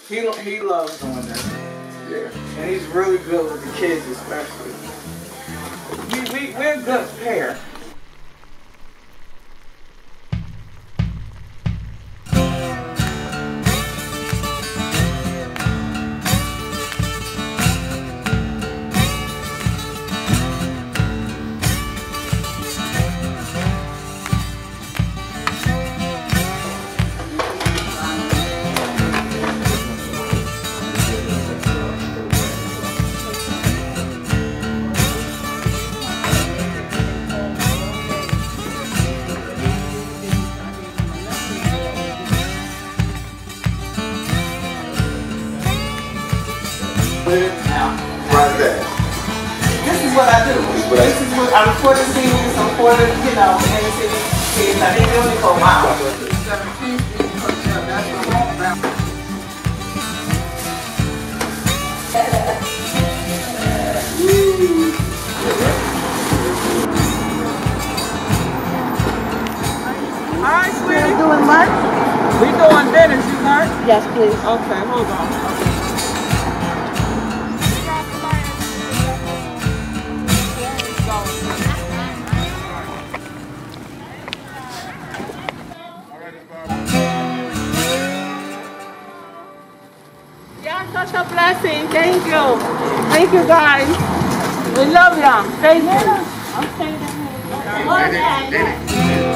He loves doing that. Yeah. And he's really good with the kids, especially. We're a good pair. Now, right there. this is what I do. This is what I'm for the seniors, I'm for the, you know, inner city kids. I've been doing it for a while. 17, that's the wrong now. Hi, sweetie. You doing lunch? We doing dinner, you heard? Yes, please. Okay, hold on. Yeah, such a blessing. Thank you. Thank you, guys. We love you. Thank you. I'm staying down here.